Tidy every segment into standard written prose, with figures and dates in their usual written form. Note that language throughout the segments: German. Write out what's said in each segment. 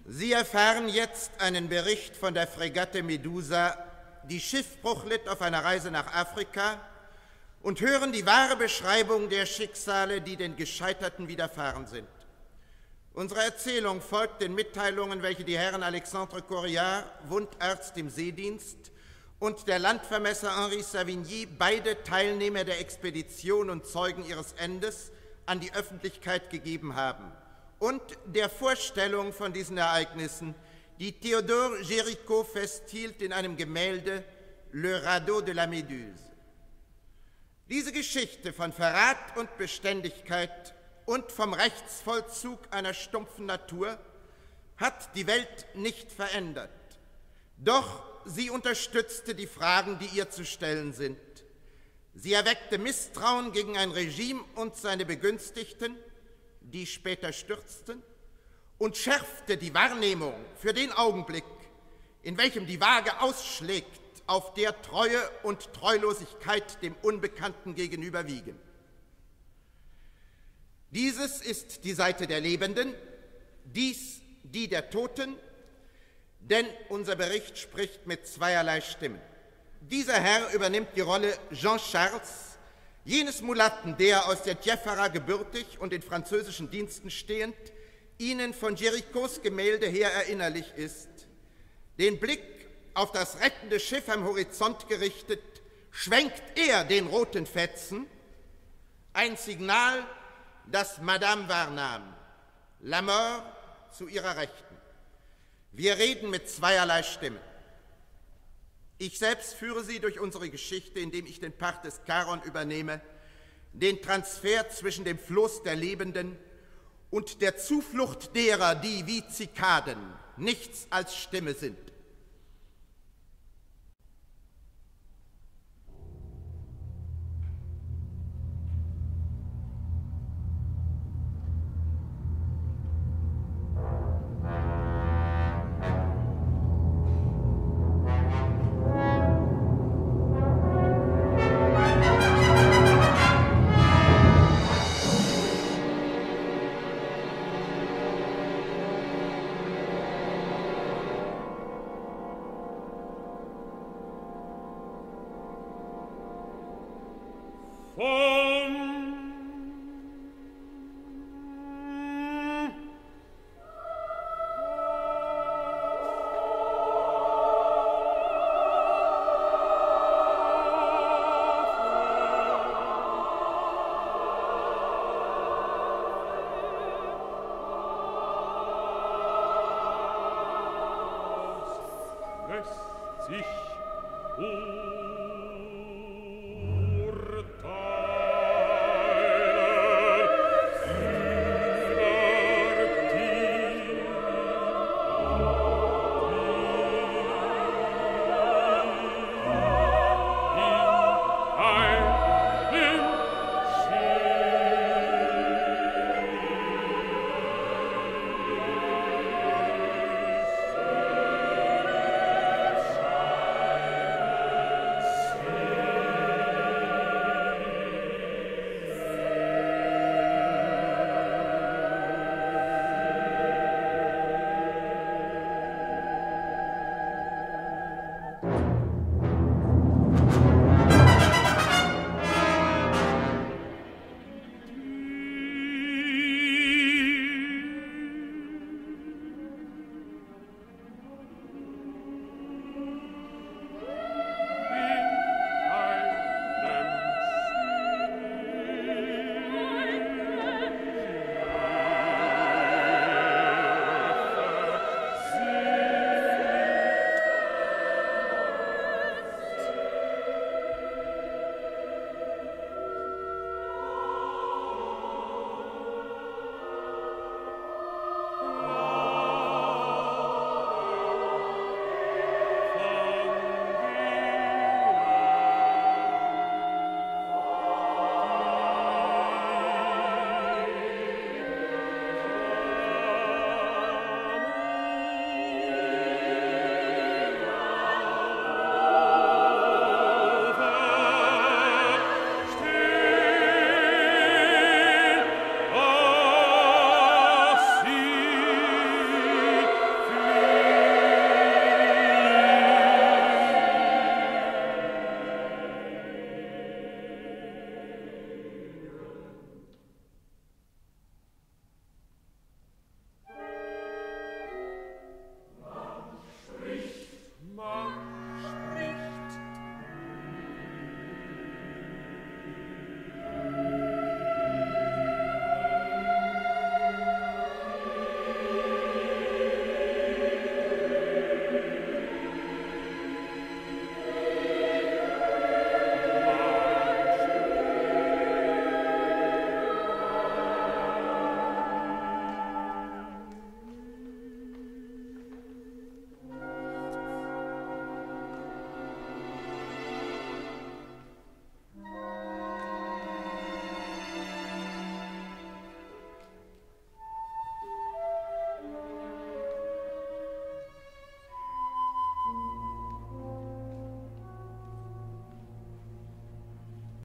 Sie erfahren jetzt einen Bericht von der Fregatte Medusa, die Schiffbruch litt auf einer Reise nach Afrika, und hören die wahre Beschreibung der Schicksale, die den Gescheiterten widerfahren sind. Unsere Erzählung folgt den Mitteilungen, welche die Herren Alexandre Corillard, Wundarzt im Seedienst, und der Landvermesser Henri Savigny, beide Teilnehmer der Expedition und Zeugen ihres Endes, an die Öffentlichkeit gegeben haben, und der Vorstellung von diesen Ereignissen, die Théodore Géricault festhielt in einem Gemälde Le Radeau de la Méduse. Diese Geschichte von Verrat und Beständigkeit und vom Rechtsvollzug einer stumpfen Natur hat die Welt nicht verändert. Doch sie unterstützte die Fragen, die ihr zu stellen sind. Sie erweckte Misstrauen gegen ein Regime und seine Begünstigten, die später stürzten, und schärfte die Wahrnehmung für den Augenblick, in welchem die Waage ausschlägt, auf der Treue und Treulosigkeit dem Unbekannten gegenüber wiegen. Dieses ist die Seite der Lebenden, dies die der Toten, denn unser Bericht spricht mit zweierlei Stimmen. Dieser Herr übernimmt die Rolle Jean Charles, jenes Mulatten, der aus der Djeffara gebürtig und in französischen Diensten stehend, Ihnen von Géricauts Gemälde her erinnerlich ist. Den Blick auf das rettende Schiff am Horizont gerichtet, schwenkt er den roten Fetzen, ein Signal, das Madame wahrnahm, la Mort zu ihrer Rechten. Wir reden mit zweierlei Stimmen. Ich selbst führe Sie durch unsere Geschichte, indem ich den Part des Charon übernehme, den Transfer zwischen dem Floß der Lebenden und der Zuflucht derer, die wie Zikaden nichts als Stimme sind.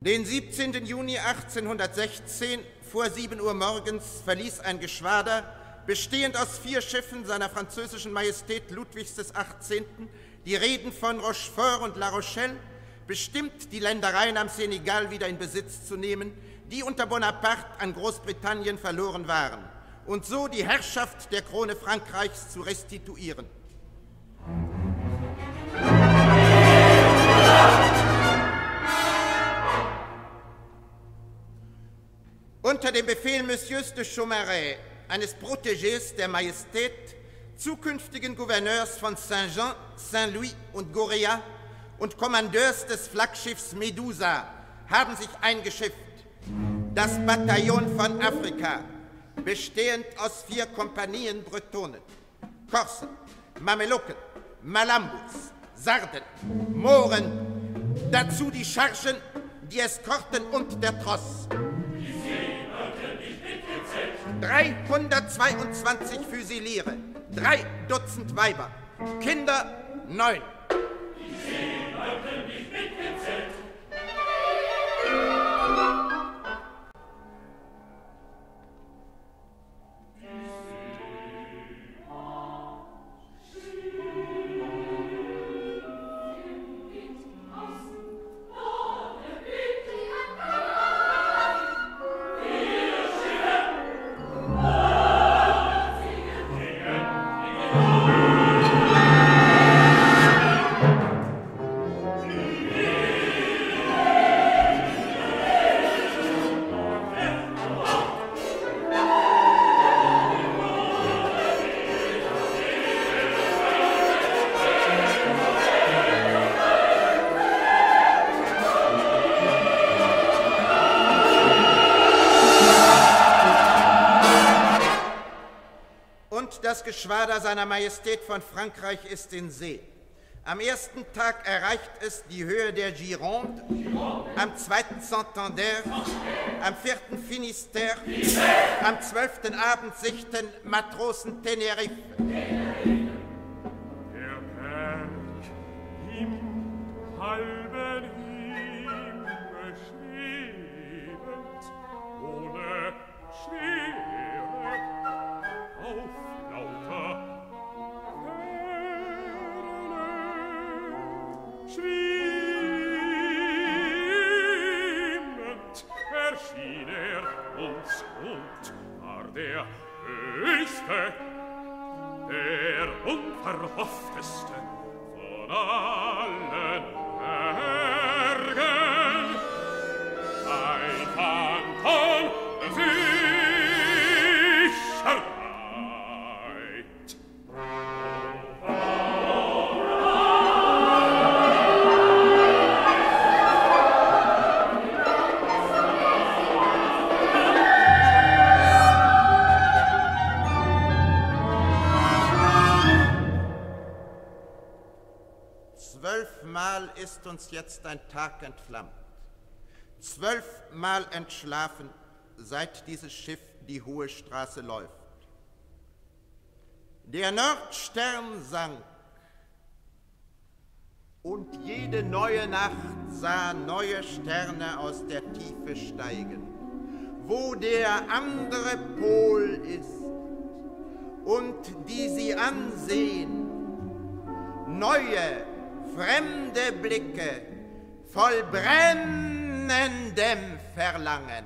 Den 17. Juni 1816 vor 7 Uhr morgens verließ ein Geschwader, bestehend aus 4 Schiffen seiner französischen Majestät Ludwigs XVIII., die Reeden von Rochefort und La Rochelle, bestimmt, die Ländereien am Senegal wieder in Besitz zu nehmen, die unter Bonaparte an Großbritannien verloren waren, und so die Herrschaft der Krone Frankreichs zu restituieren. Unter dem Befehl Messieurs de Chaumaret, eines Protégés der Majestät, zukünftigen Gouverneurs von Saint-Jean, Saint-Louis und Goréa und Kommandeurs des Flaggschiffs Medusa, haben sich eingeschifft. Das Bataillon von Afrika, bestehend aus 4 Kompanien Bretonen, Korsen, Mamelucken, Malambus, Sarden, Mohren, dazu die Chargen, die Eskorten und der Tross. 322 Füsiliere, 3 Dutzend Weiber, Kinder 9. Die Seeleute nicht mitgezählt. Das Geschwader seiner Majestät von Frankreich ist in See. Am ersten Tag erreicht es die Höhe der Gironde, am 2. Santander, am 4. Finistère, am 12. Abend sichten Matrosen Tenerife. Der Berg im halben Himmel schwebend, ohne Schwere, auf lauter Ferne schwimmend erschien uns und war der höchste, der unverhoffteste von allen Bergen. Ein Kanton der Sicherheit. Mal ist uns jetzt ein Tag entflammt. 12 Mal entschlafen, seit dieses Schiff die hohe Straße läuft. Der Nordstern sank, und jede neue Nacht sah neue Sterne aus der Tiefe steigen, wo der andere Pol ist, und die sie ansehen, neue, fremde Blicke voll brennendem Verlangen.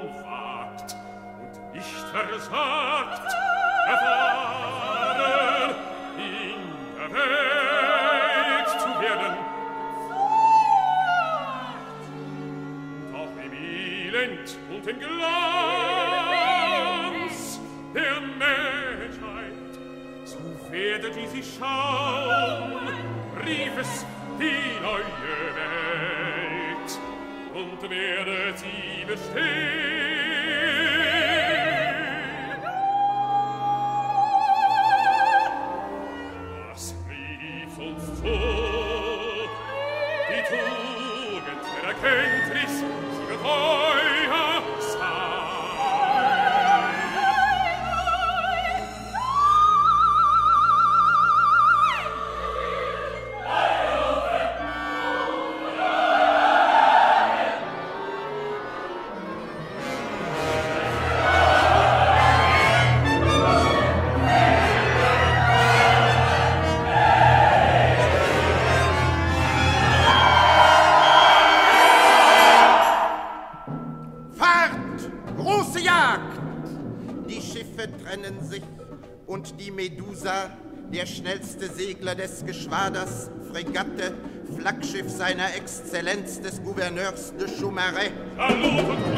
Versagt, erfahren, befähigt zu werden. Doch im Elend und im Glanz der Menschheit, so werdet ihr sie schauen, rief es die neue Welt, und werdet sie bestehen. Was rief uns zu? Die Tugend der Erkenntnis, sie wird euer sein. Trennen sich und die Medusa, der schnellste Segler des Geschwaders, Fregatte, Flaggschiff seiner Exzellenz des Gouverneurs de Chaumaret. Salut und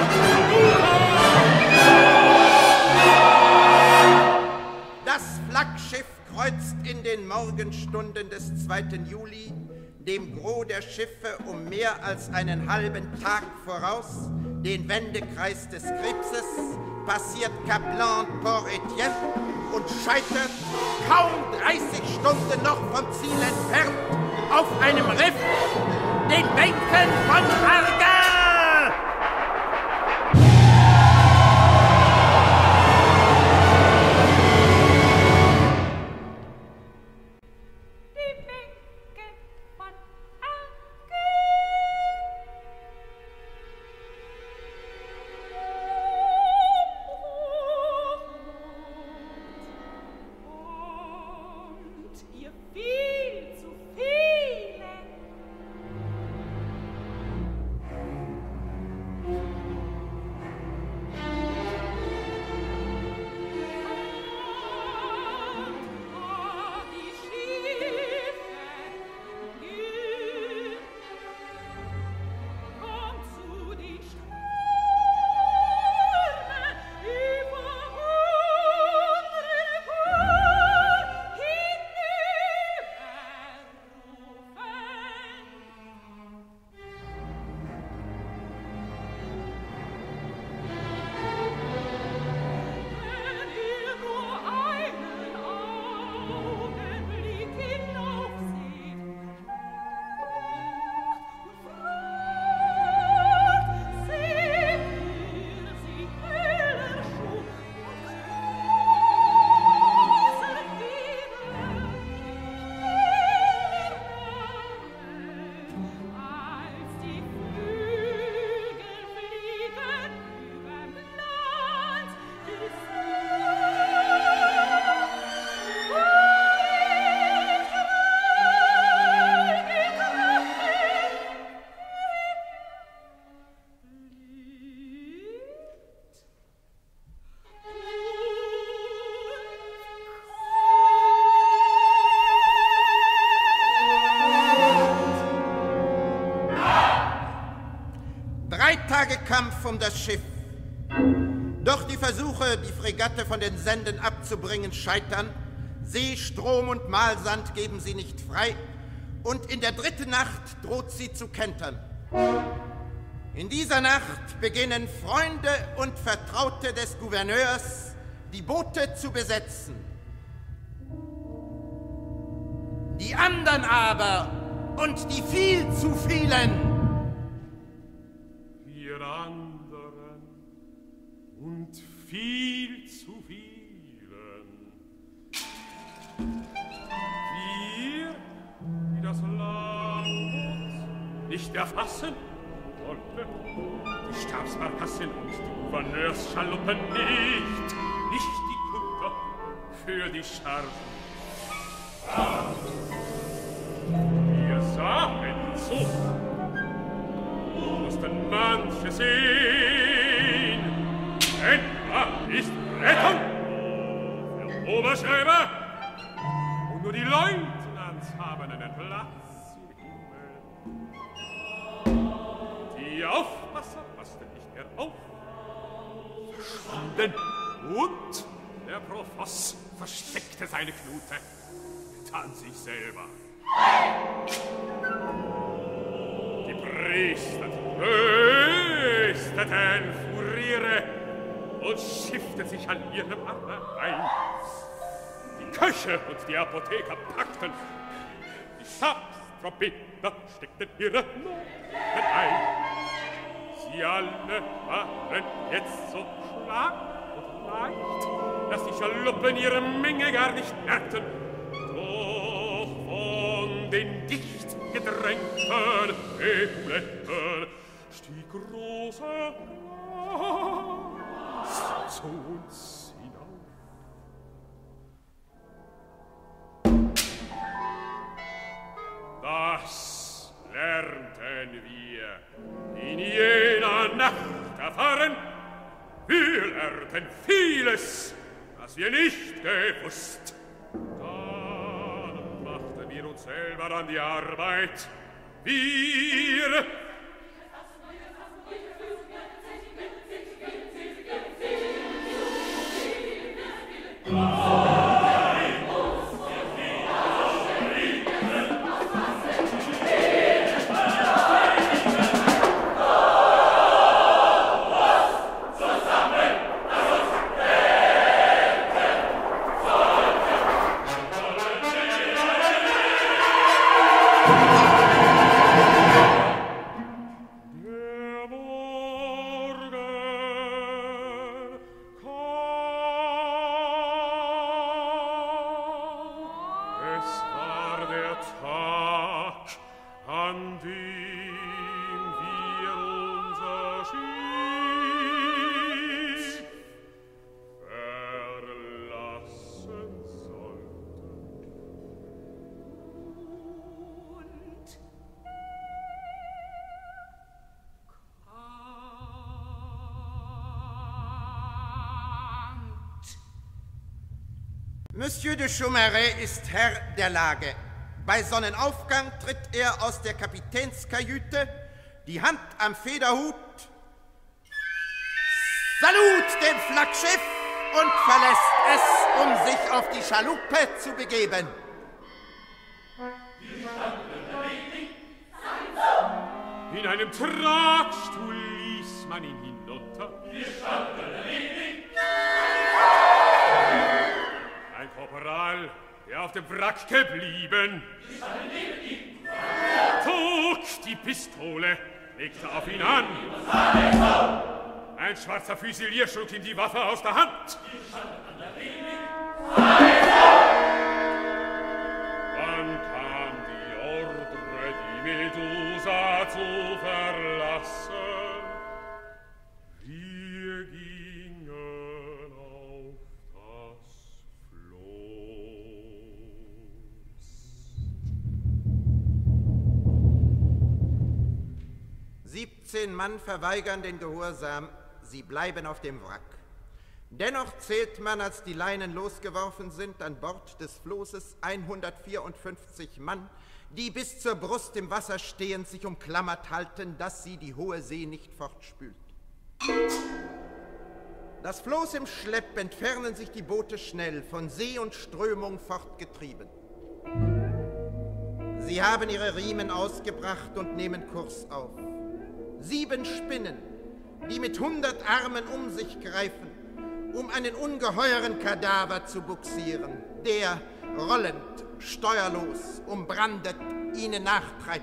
Das Flaggschiff kreuzt in den Morgenstunden des 2. Juli, dem Gros der Schiffe um mehr als einen halben Tag voraus, den Wendekreis des Krebses, passiert Kaplan-Port-Etienne und scheitert kaum 30 Stunden noch vom Ziel entfernt auf einem Riff, den Bänken von Arga! Kampf um das Schiff. Doch die Versuche, die Fregatte von den Senden abzubringen, scheitern. See, Strom und Mahlsand geben sie nicht frei. Und in der 3. Nacht droht sie zu kentern. In dieser Nacht beginnen Freunde und Vertraute des Gouverneurs, die Boote zu besetzen. Die anderen aber und die viel zu vielen und viel zu vielen. Wir, die das Land nicht erfassen wollten, die Stabsbarkassen und die Gouverneursschaluppen nicht die Kutter für die Chargen. Wir sahen zu, mussten manche sehen, denn da ist Rettung. Der Oberschreiber und nur die Leutnants haben einen Platz im Himmel. Die Aufpasser passten nicht mehr auf. Verschwanden. Und der Profoss versteckte seine Knute. Dann sich selber. Die Priester trösteten Furiere und schifften sich an ihrem Arme ein. Die Köche und die Apotheker packten, die Stabstrompeter steckten ihre Noten ein. Sie alle waren jetzt so schlag und leicht, dass die Schaluppen ihre Menge gar nicht merkten. Doch von den dicht gedrängten Epauletten stieg großer Glas zu uns hinauf. Das lernten wir in jener Nacht erfahren. Wir lernten vieles, das wir nicht gewusst. Dann machten wir uns selber an die Arbeit. Wir Monsieur de Chaumaret ist Herr der Lage. Bei Sonnenaufgang tritt er aus der Kapitänskajüte, die Hand am Federhut, Salut dem Flaggschiff und verlässt es, um sich auf die Schaluppe zu begeben. In einem Tragstuhl ließ man ihn hinunter. Ein Korporal, der auf dem Wrack geblieben, zog die Pistole, legte auf ihn an. Ein schwarzer Füsilier schlug ihm die Waffe aus der Hand. Dann kam die Ordre, die Medusa zu verlassen. Wir gingen auf das Floß. 17 Mann verweigern den Gehorsam, sie bleiben auf dem Wrack. Dennoch zählt man, als die Leinen losgeworfen sind, an Bord des Floßes 154 Mann, die bis zur Brust im Wasser stehend sich umklammert halten, dass sie die hohe See nicht fortspült. Das Floß im Schlepp entfernen sich die Boote schnell, von See und Strömung fortgetrieben. Sie haben ihre Riemen ausgebracht und nehmen Kurs auf. 7 Spinnen, die mit 100 Armen um sich greifen, um einen ungeheuren Kadaver zu bugsieren, der, rollend, steuerlos, umbrandet, ihnen nachtreibt.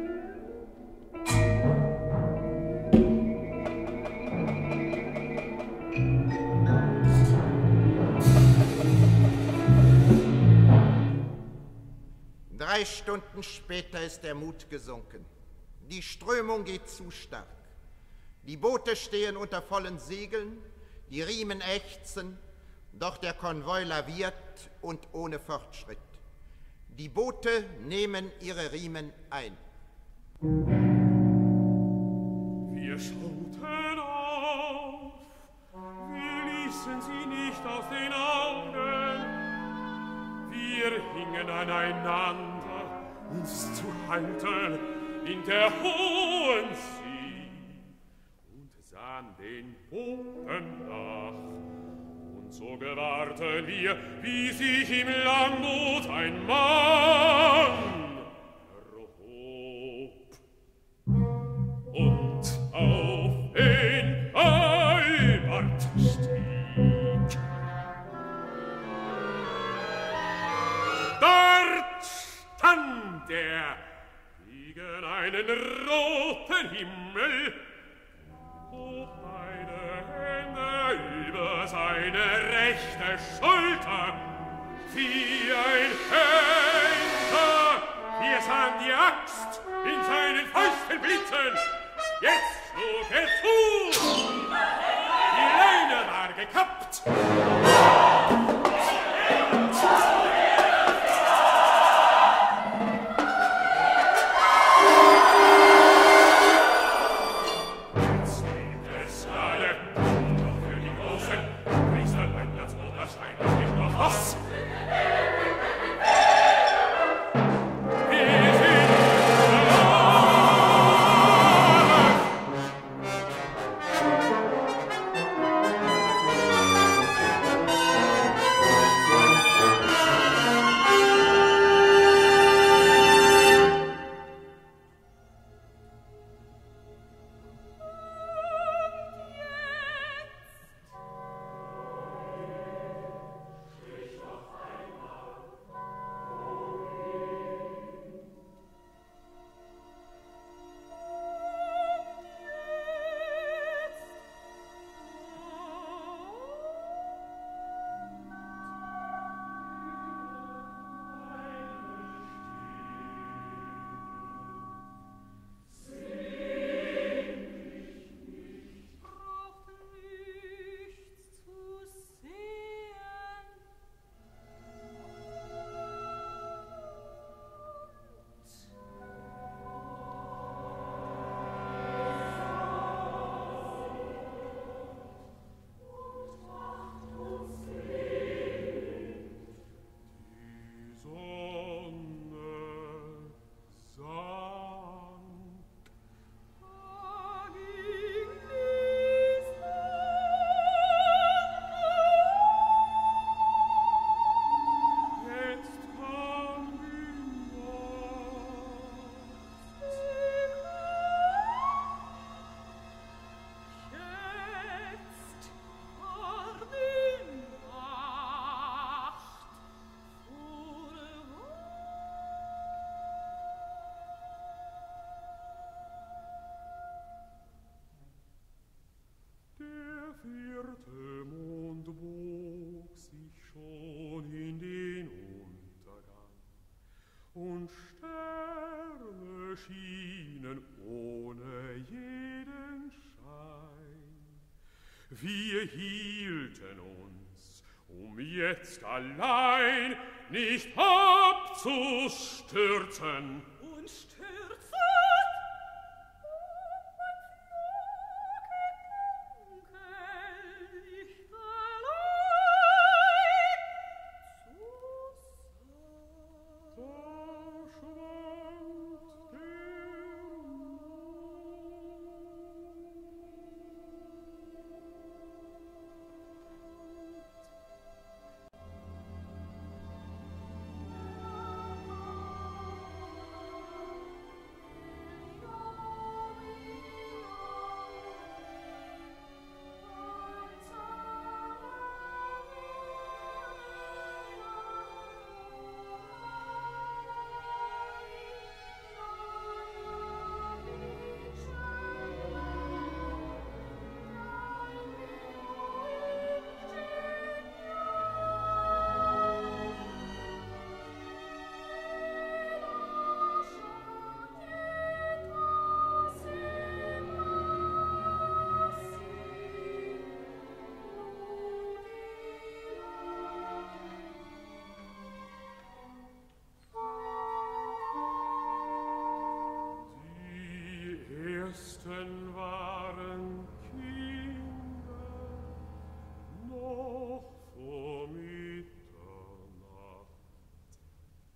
Drei Stunden später ist der Mut gesunken. Die Strömung geht zu stark. Die Boote stehen unter vollen Segeln, die Riemen ächzen, doch der Konvoi laviert und ohne Fortschritt. Die Boote nehmen ihre Riemen ein. Wir schauten auf, wir ließen sie nicht aus den Augen. Wir hingen hingen aneinander, uns zu halten in der hohen See, und sahen den Boden nach. Und so gewahrten wir, wie sich im Langboot ein Mann erhob und auf den Albert stieg. Dort stand er gegen einen roten Himmel, hob beide Hände über seine rechte Schulter, wie ein Henker. Wir sahen die Axt in seinen Fäusten blitzen. Jetzt schlug er zu. Die Leine war gekappt. Was? Und Sterne schienen ohne jeden Schein. Wir hielten uns, um jetzt allein nicht abzustürzen. Und stürzen? Waren Kinder noch vor Mitternacht.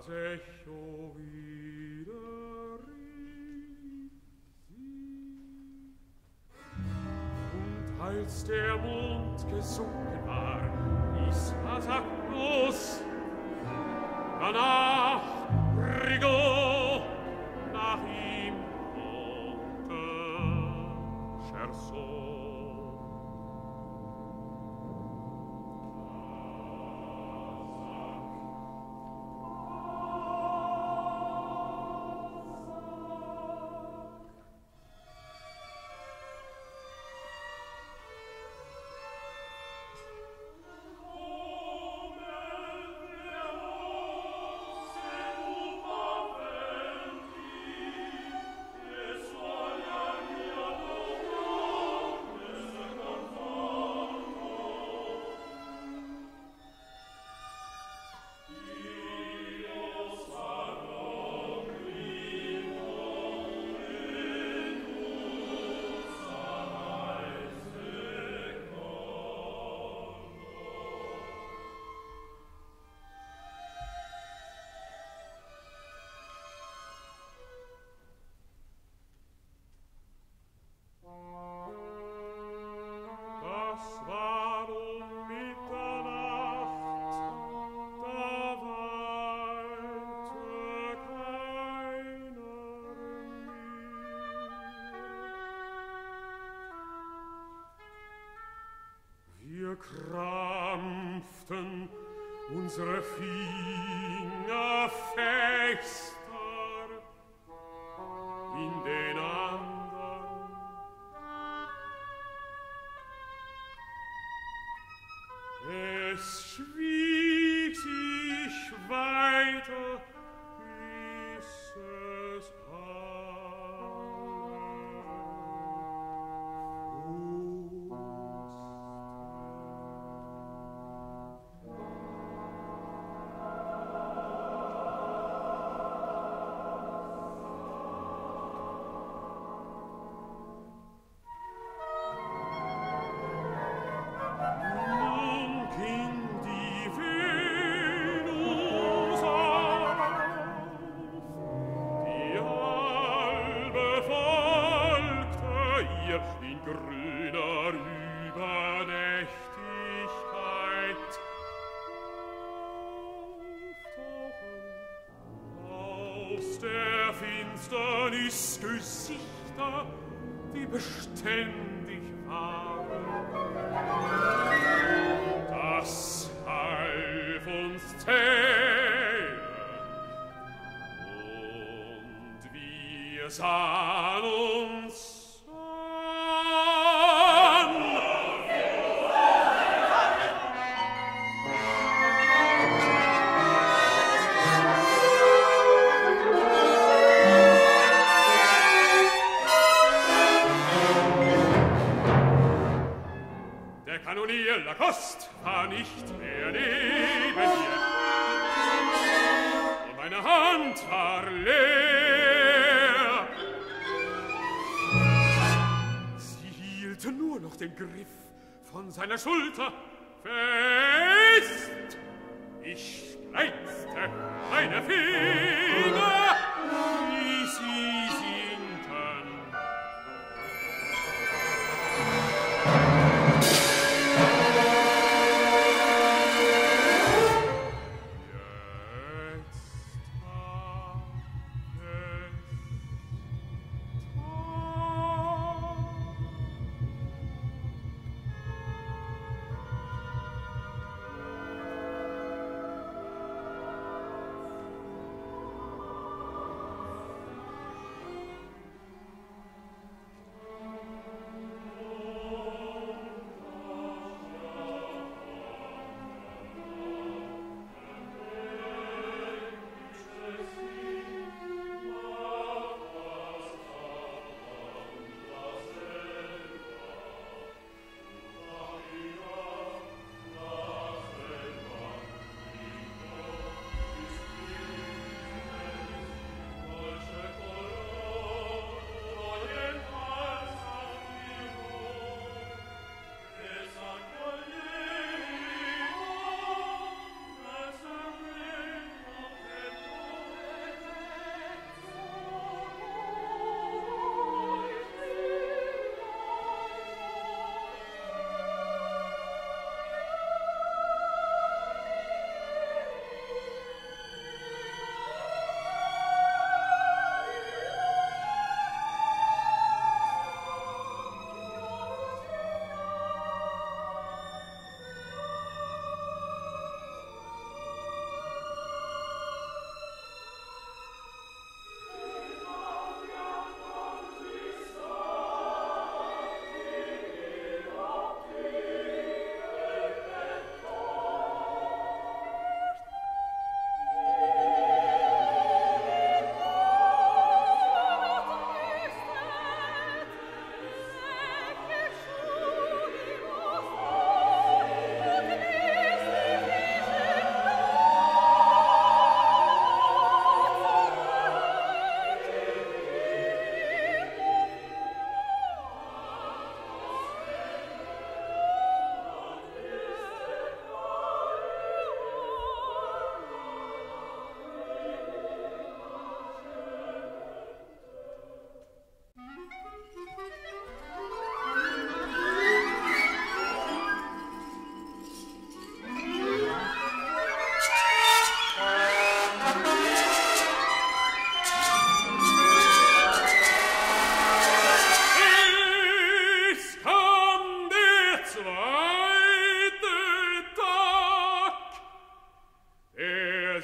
das Echo wieder rief sie. Und als der Mond gesunken war, ließ Asakos danach Rigaud nach ihm konnte Cherson. Krampften unsere Finger fester in den anderen. Es schwieg sich weiter, bis es Gesichter, die beständig waren. Das half uns zählen, und wir sahen uns an. Kanonier Lacoste war nicht mehr neben mir, und meine Hand war leer. Sie hielt nur noch den Griff von seiner Schulter fest. Ich spreizte meine Finger, wie sie sinken.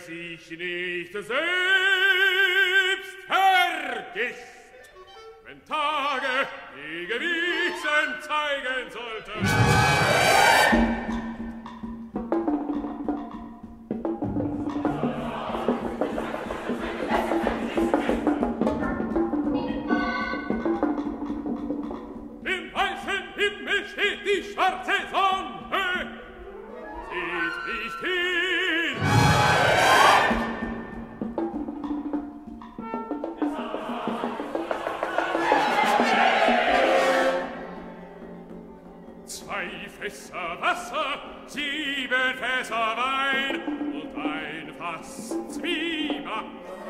sich nicht selbst vergisst, wenn Tage die Gewissen zeigen sollten. Im weißen Himmel steht die schwarze Sonne, sieht nicht hin. Zwei Fässer Wasser, 7 Fässer Wein und ein Fass Zwieback.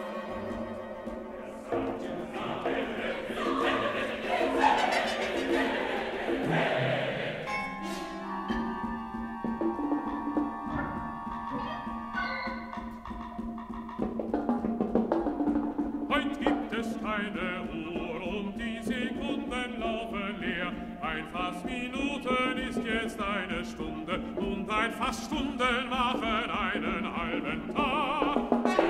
Heut gibt es keine Uhr und die Sekunden laufen leer. Ein Fass Minuten ist jetzt eine Stunde und ein Fass Stunden machen einen halben Tag.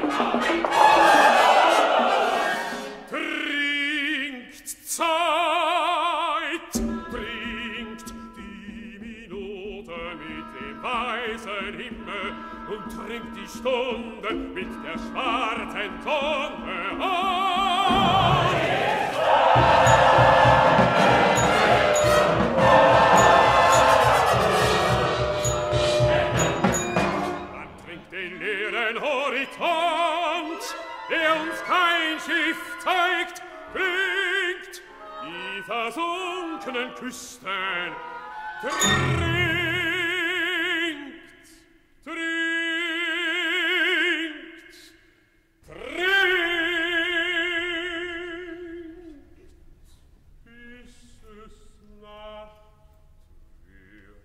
Trinkt Zeit, trinkt die Minute mit dem weißen Himmel und trinkt die Stunden mit der schwarzen Sonne auf. Man trinkt den leeren Horizont, der uns kein Schiff zeigt, trinkt die versunkenen Küsten, trinkt, trinkt, trinkt, bis es Nacht wird.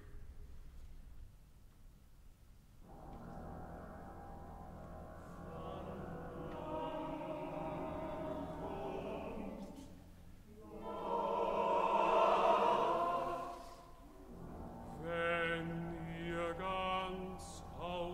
Wenn ihr ganz auf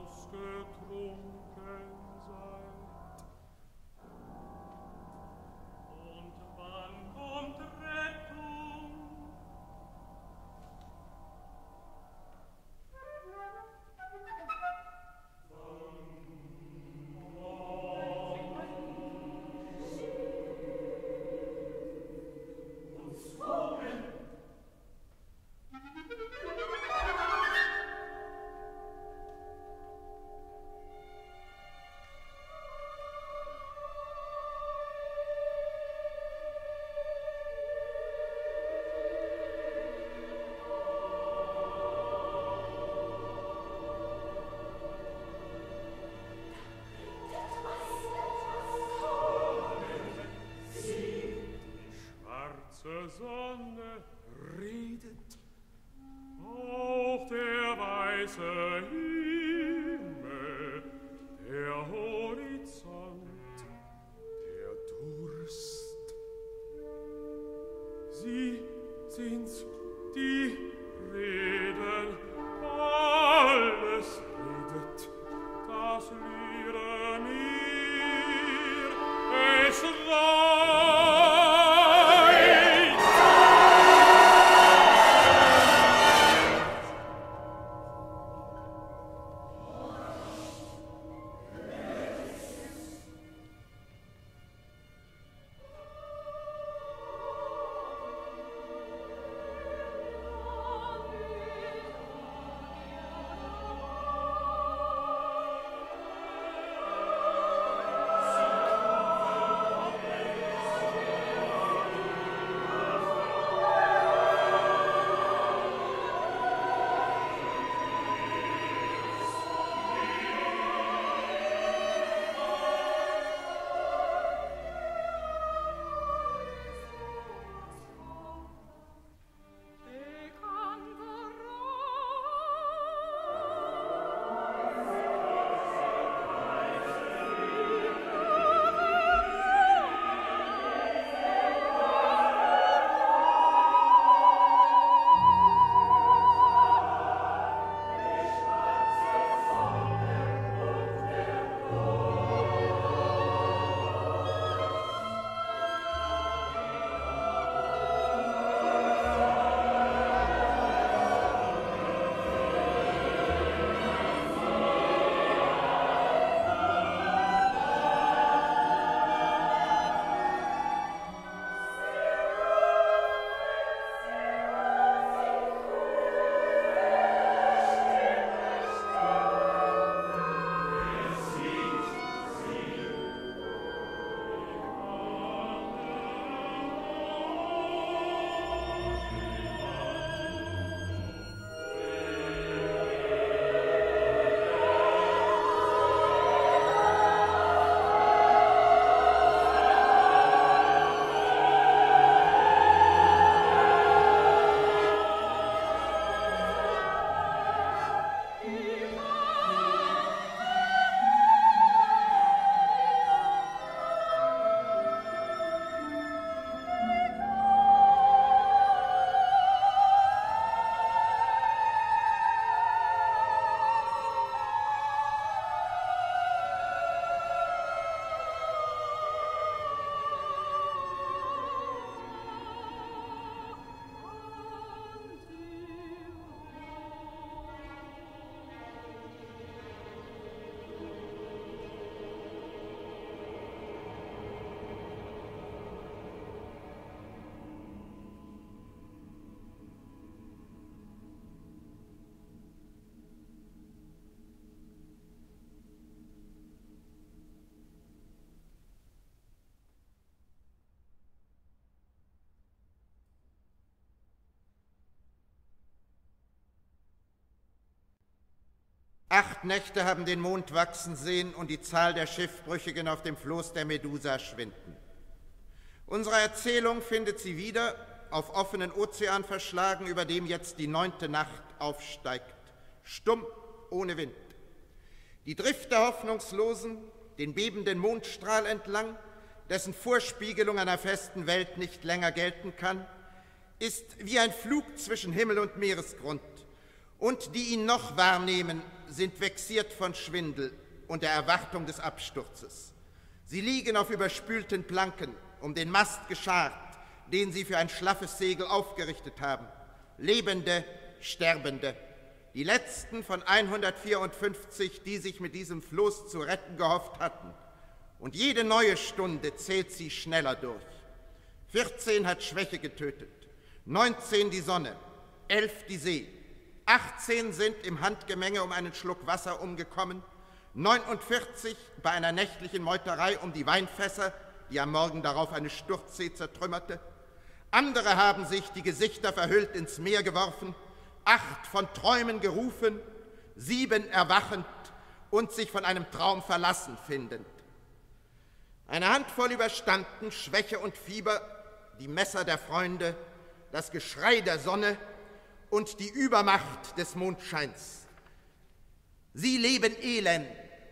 8 Nächte haben den Mond wachsen sehen und die Zahl der Schiffbrüchigen auf dem Floß der Medusa schwinden. Unsere Erzählung findet sie wieder, auf offenen Ozean verschlagen, über dem jetzt die 9. Nacht aufsteigt, stumm, ohne Wind. Die Drift der Hoffnungslosen, den bebenden Mondstrahl entlang, dessen Vorspiegelung einer festen Welt nicht länger gelten kann, ist wie ein Flug zwischen Himmel und Meeresgrund, und die ihn noch wahrnehmen, sind vexiert von Schwindel und der Erwartung des Absturzes. Sie liegen auf überspülten Planken, um den Mast geschart, den sie für ein schlaffes Segel aufgerichtet haben. Lebende, Sterbende, die letzten von 154, die sich mit diesem Floß zu retten gehofft hatten. Und jede neue Stunde zählt sie schneller durch. 14 hat Schwäche getötet, 19 die Sonne, 11 die See, 18 sind im Handgemenge um einen Schluck Wasser umgekommen, 49 bei einer nächtlichen Meuterei um die Weinfässer, die am Morgen darauf eine Sturzsee zertrümmerte. Andere haben sich die Gesichter verhüllt ins Meer geworfen, 8 von Träumen gerufen, 7 erwachend und sich von einem Traum verlassen findend. Eine Handvoll überstanden, Schwäche und Fieber, die Messer der Freunde, das Geschrei der Sonne und die Übermacht des Mondscheins. Sie leben elend.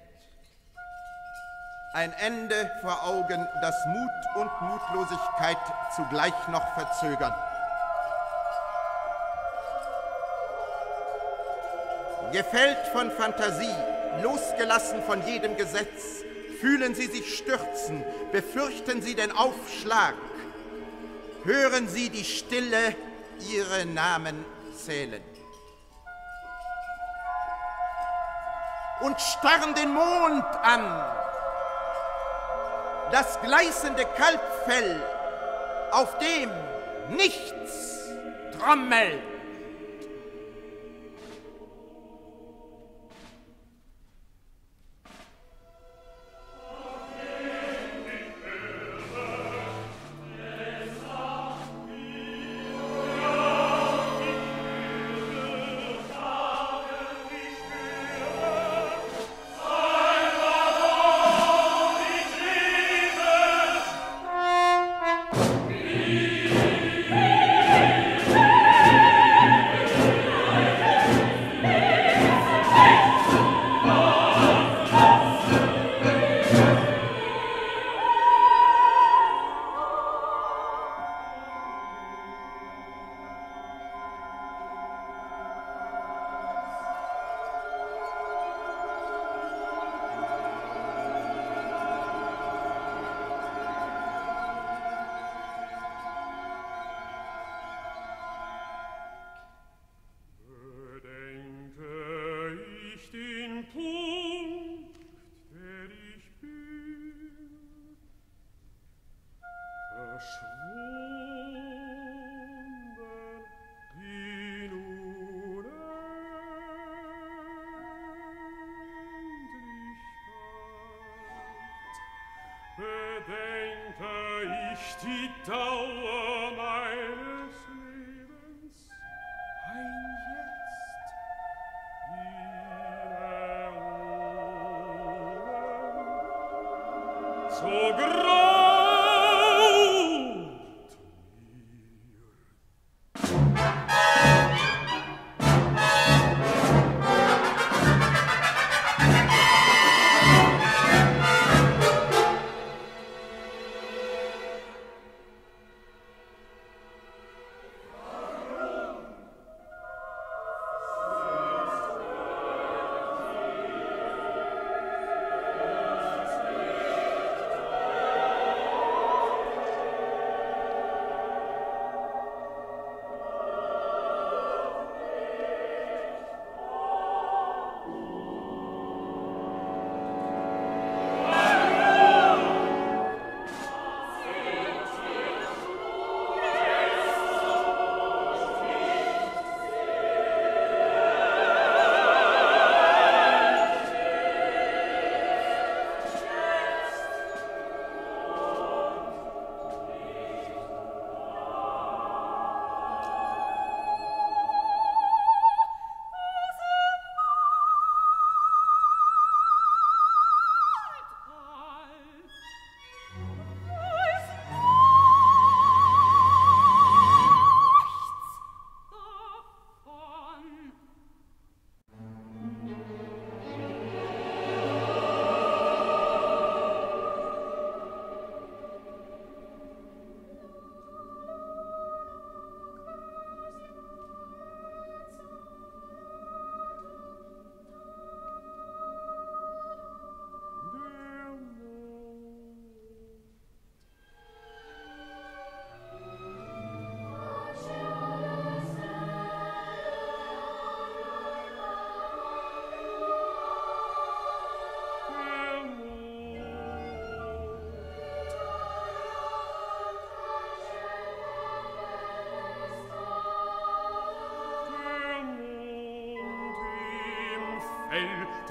Ein Ende vor Augen, das Mut und Mutlosigkeit zugleich noch verzögern. Gefällt von Fantasie, losgelassen von jedem Gesetz, fühlen Sie sich stürzen, befürchten Sie den Aufschlag, hören Sie die Stille Ihre Namen zählen. Und starren den Mond an, das gleißende Kalbfell, auf dem nichts trommelt. Die Dauer meines Lebens, ein Jetzt, wie so graut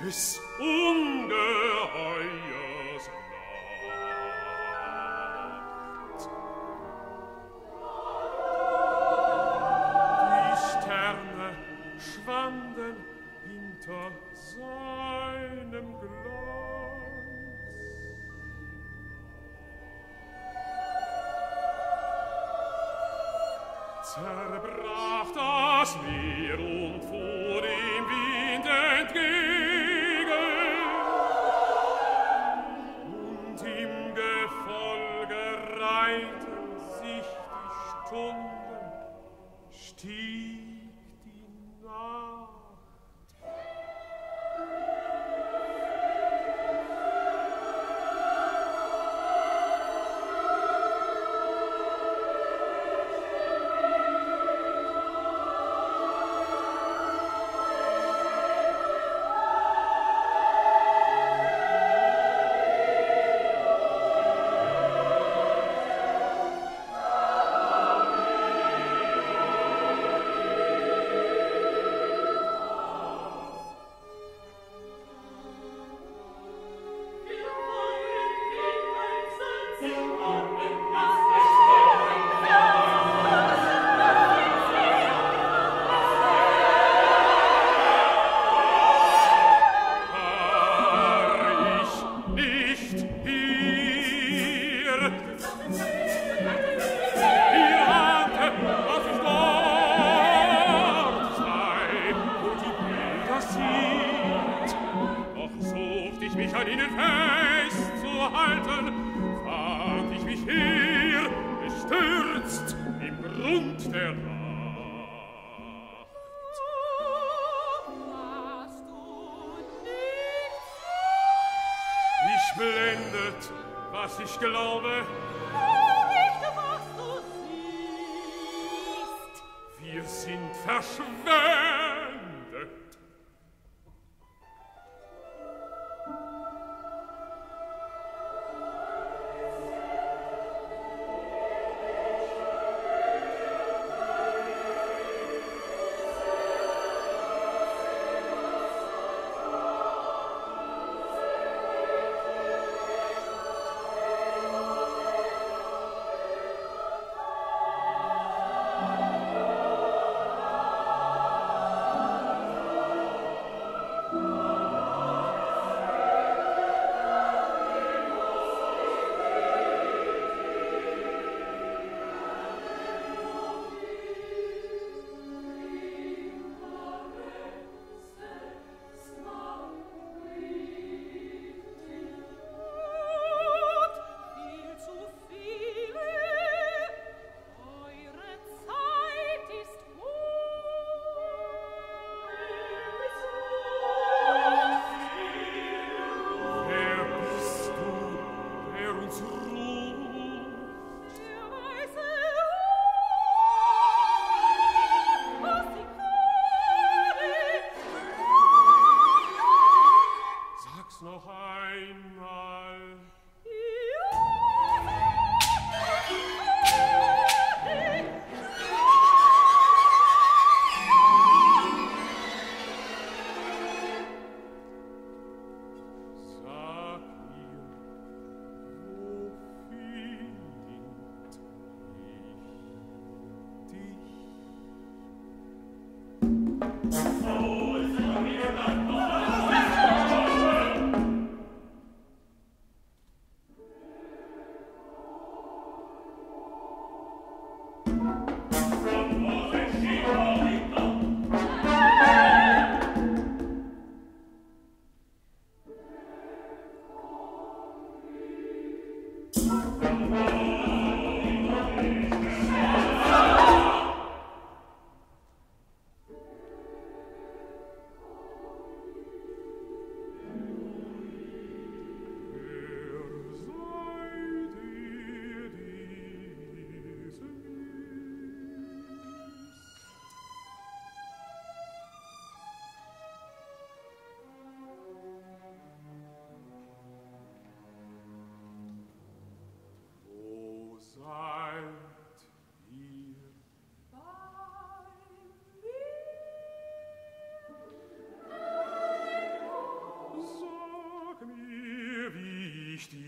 des Ungeheuers Nacht. Die Sterne schwanden hinter seinem Glanz. Zerbrach das Meer und fuhr dem Wind entgegen, und im Gefolge reihten sich die Stunden, stieg die Nacht. Ich glaube, nicht, was du siehst. Wir sind verschwendet.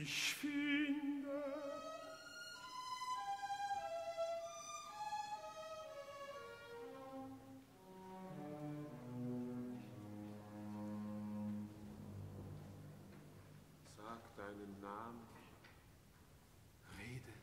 ich finde. Sag deinen Namen. Rede.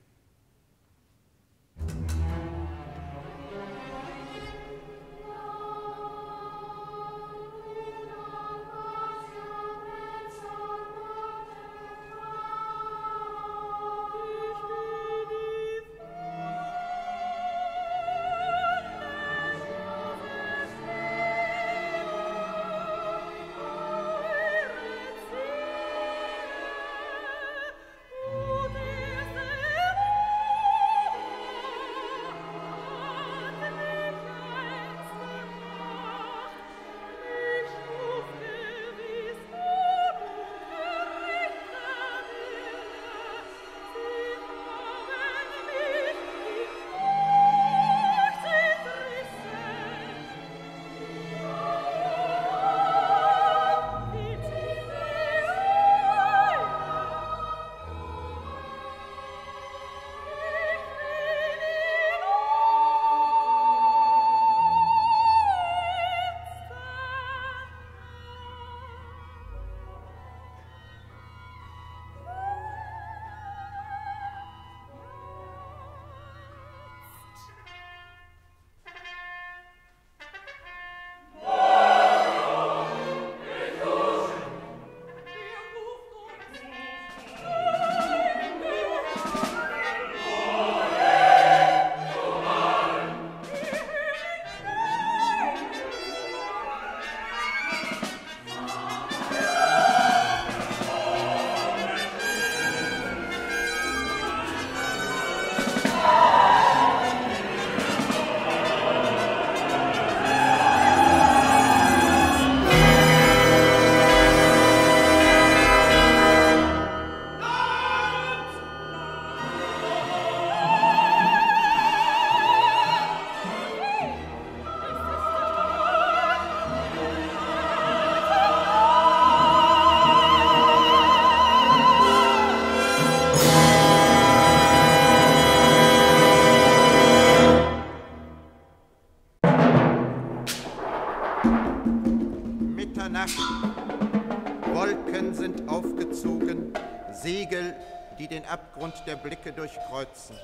Wolken sind aufgezogen, Segel, die den Abgrund der Blicke durchkreuzen.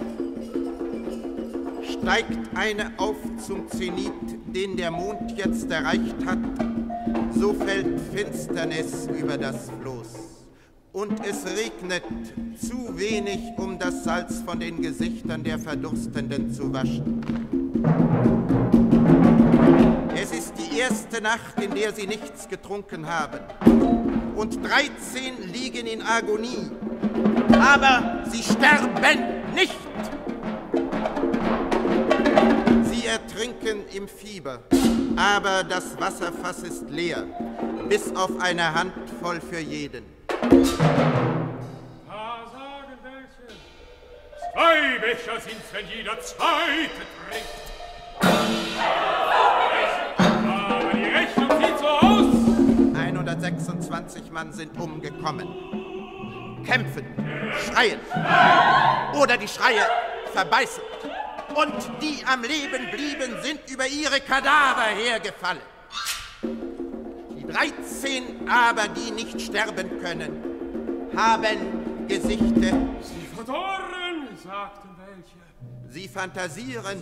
Steigt eine auf zum Zenit, den der Mond jetzt erreicht hat, so fällt Finsternis über das Floß. Und es regnet zu wenig, um das Salz von den Gesichtern der Verdurstenden zu waschen. Es ist die erste Nacht, in der sie nichts getrunken haben. Und 13 liegen in Agonie. Aber sie sterben nicht. Sie ertrinken im Fieber. Aber das Wasserfass ist leer, bis auf eine Handvoll für jeden. Da sagen welche, 2 Becher sind's, wenn jeder zweite trinkt. Aber die Rechnung sieht so aus. 126 Mann sind umgekommen. Kämpfen, schreien oder die Schreie verbeißen. Und die am Leben blieben, sind über ihre Kadaver hergefallen. Die 13 aber, die nicht sterben können, haben Gesichter. Sie verdorren, sagten welche. Sie fantasieren.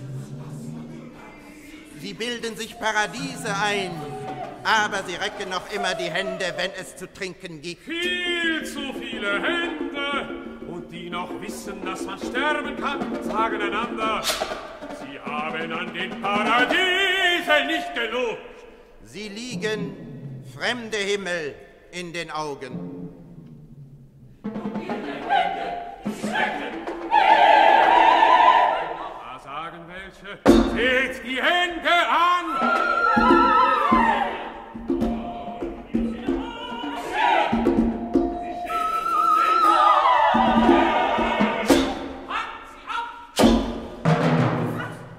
Sie bilden sich Paradiese ein, aber sie recken noch immer die Hände, wenn es zu trinken gibt. Viel zu viele Hände. Und die noch wissen, dass man sterben kann, sagen einander, sie haben an den Paradiesen nicht genug. Sie liegen fremde Himmel in den Augen. Da sagen welche, seht die Hände an!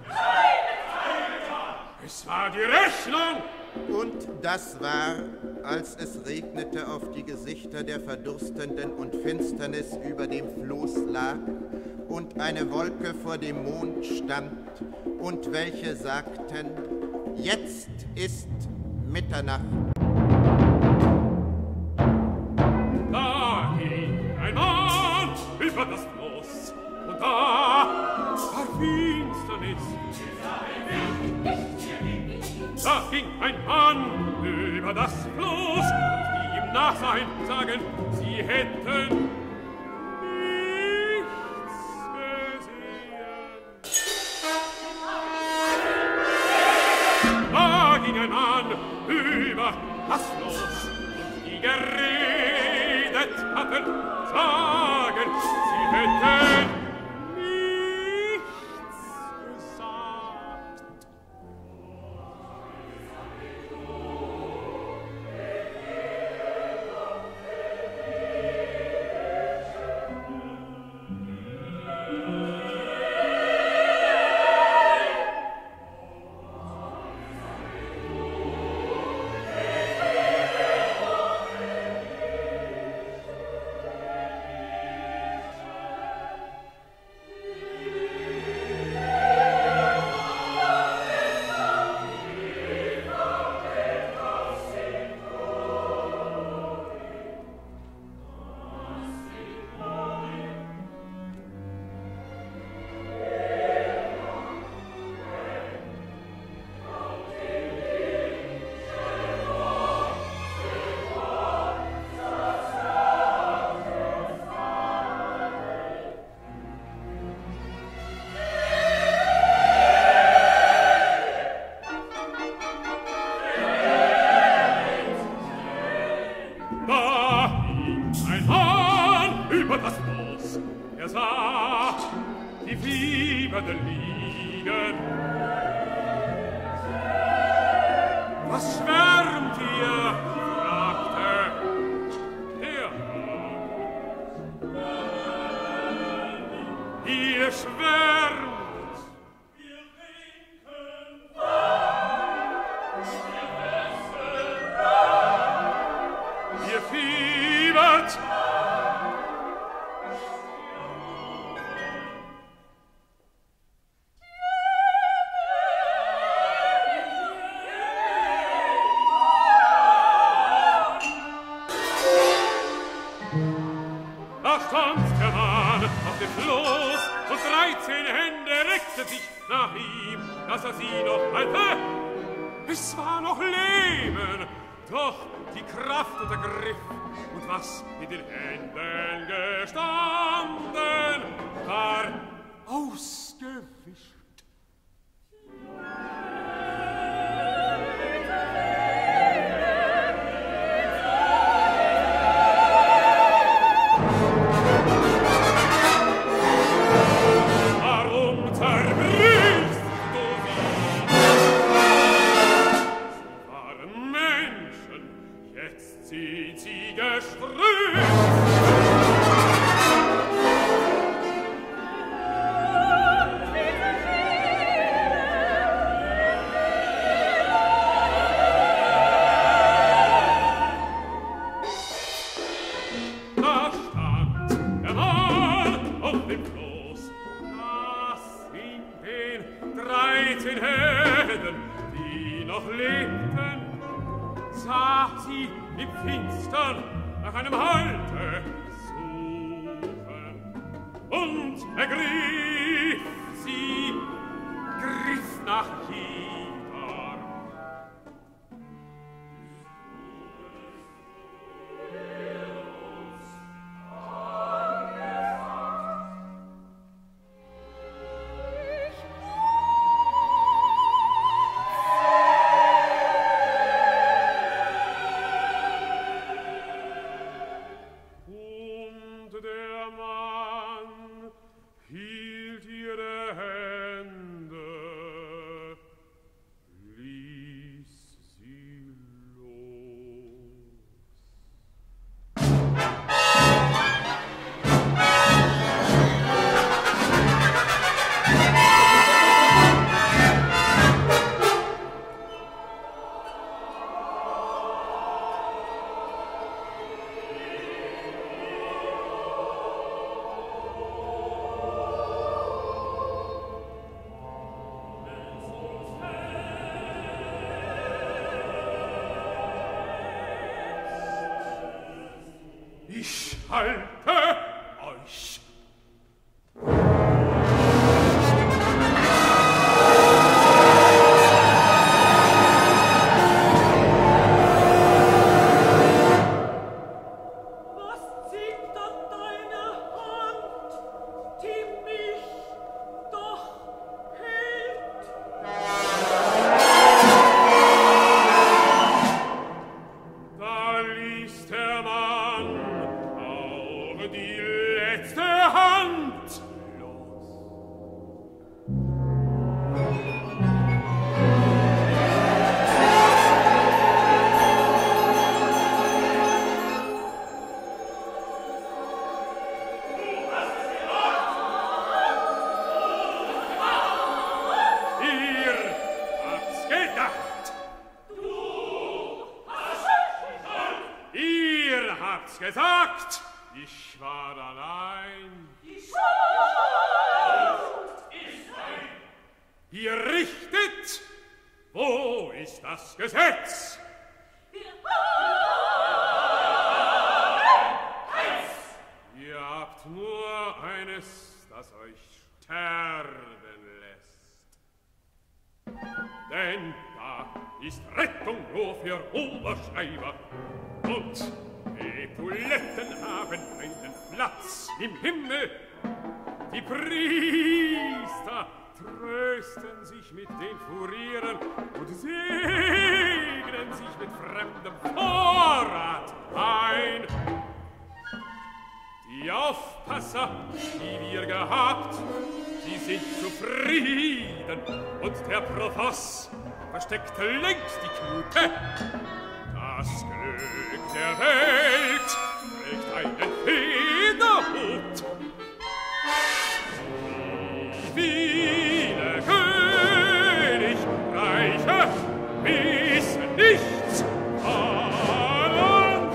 Es war die Rechnung! Und das war als es regnete auf die Gesichter der Verdurstenden und Finsternis über dem Floß lag und eine Wolke vor dem Mond stand und welche sagten, jetzt ist Mitternacht. Da ging ein Mann über das Floß und da war Finsternis. Da ging ein Mann über das Floß und die ihm nachsahen, sagen, sie hätten nichts gesehen. Da ging ein Mann über das Floß und die geredet hatten, sagen, sie hätten halte euch. Gesagt, ich war allein. Die Schuld ist rein. Ihr richtet, wo ist das Gesetz? Wir Ihr habt nur eines, das euch sterben lässt. Denn da ist Rettung nur für Oberschreiber und Epauletten haben einen Platz im Himmel. Die Priester trösten sich mit den Furieren und segnen sich mit fremdem Vorrat ein. Die Aufpasser, die wir gehabt, die sind zufrieden und der Profoss versteckt längst die Knute. Das Glück der Welt trägt einen Federhut. Wie viele Königreiche wissen nichts von uns.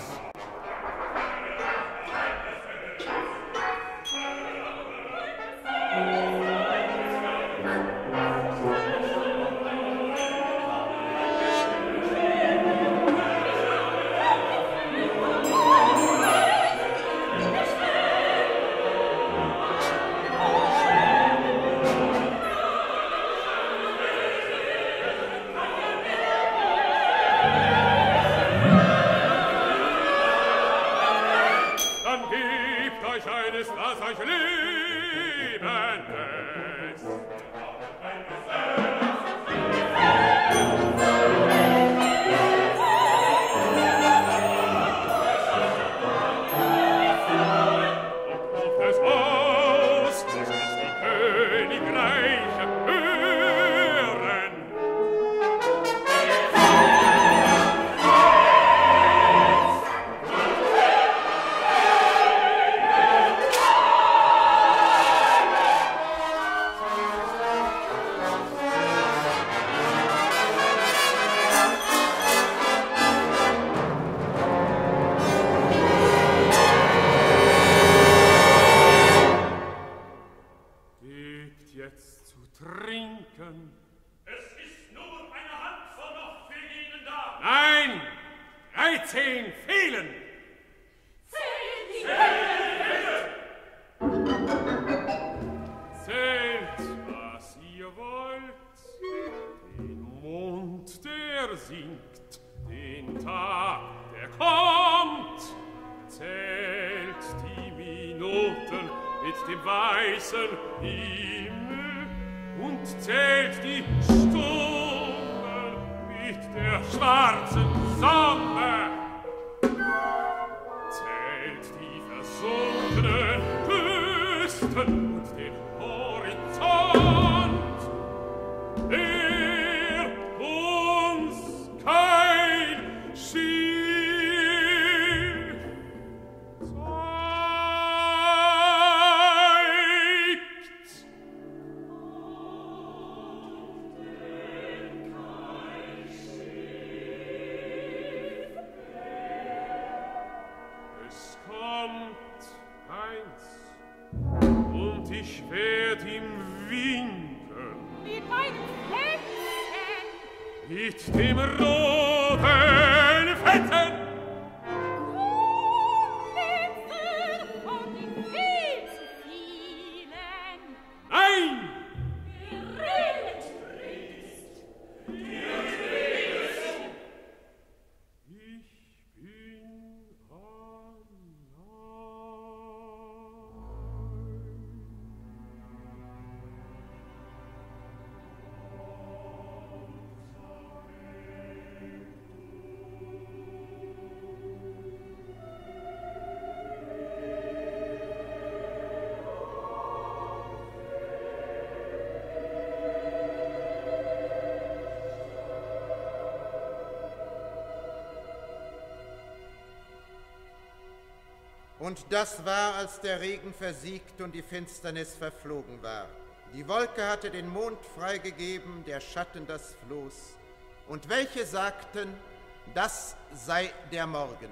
Lass euch leben lässt. Und ruft es aus, dass es die Königreiche hören. Trinken. Es ist nur eine Handvoll noch für jeden da. Nein, 13 fehlen. Zählt, was ihr wollt. Den Mond, der sinkt, den Tag, der kommt. Zählt die Minuten mit dem weißen Himmel. Und zählt die Stunden mit der schwarzen Sonne. Zählt die versunkenen Küsten und den Horizont. Der uns kein Schiff zeigt. Es kommt eins, und ich werd ihm winken. Mit meinem Fähnchen. Mit dem roten Fetten. Links Und das war, als der Regen versiegt und die Finsternis verflogen war. Die Wolke hatte den Mond freigegeben, der Schatten das Floß. Und welche sagten, das sei der Morgen.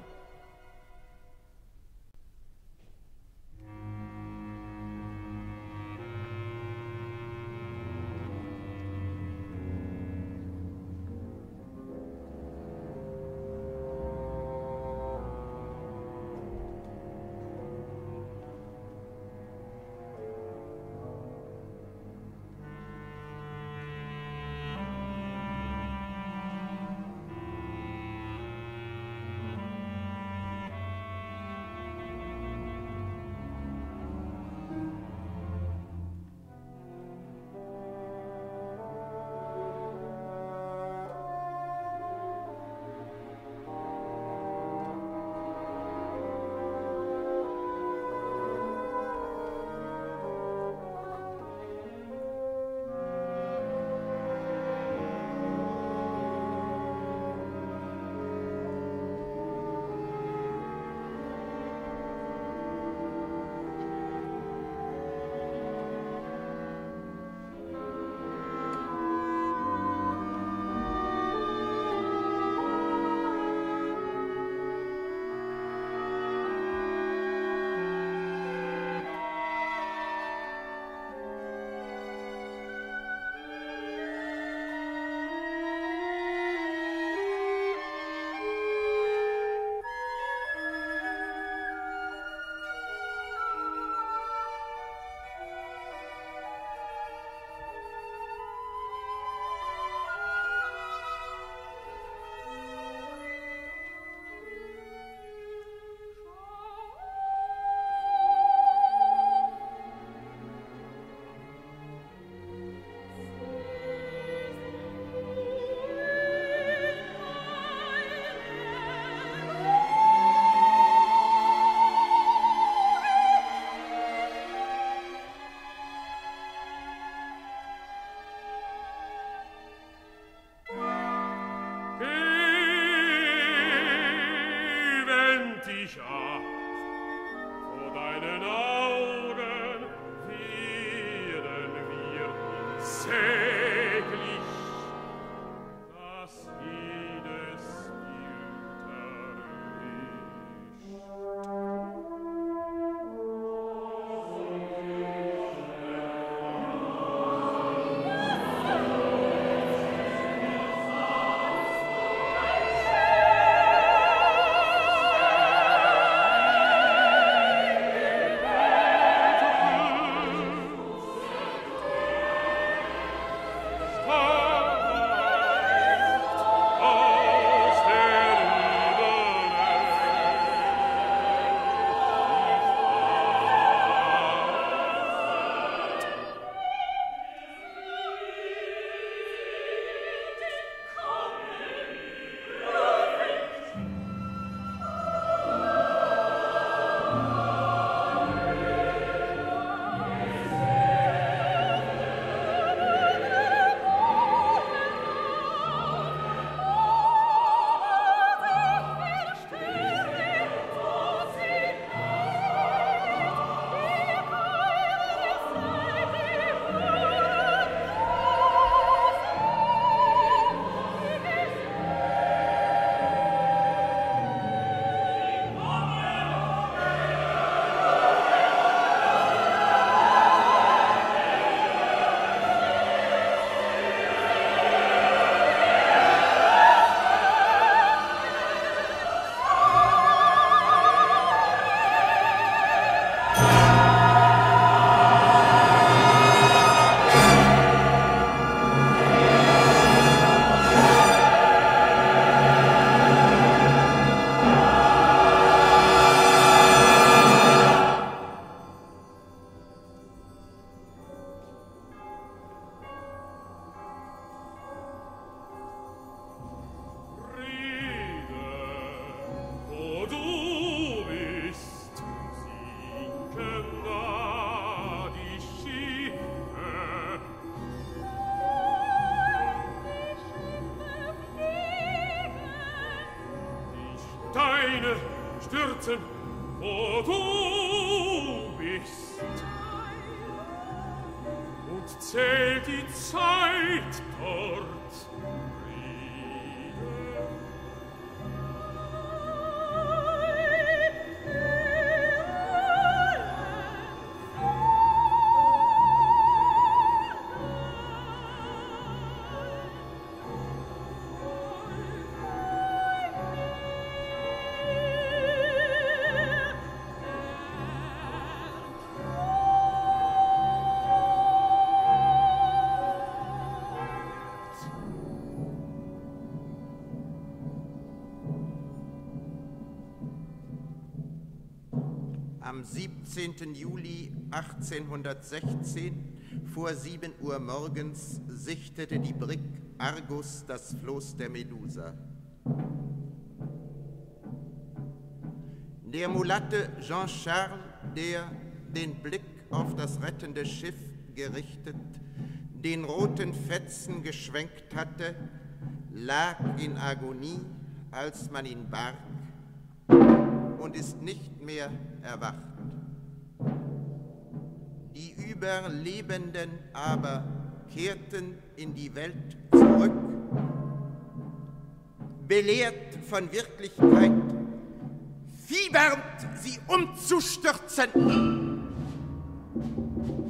stürzen wo du bist. Und zählt die Zeit dort. Am 17. Juli 1816 vor 7 Uhr morgens sichtete die Brigg Argus das Floß der Medusa. Der Mulatte Jean Charles, der, den Blick auf das rettende Schiff gerichtet, den roten Fetzen geschwenkt hatte, lag in Agonie, als man ihn barg, und ist nicht mehr erwacht. Die Überlebenden aber kehrten in die Welt zurück, belehrt von Wirklichkeit, fiebernd sie umzustürzen.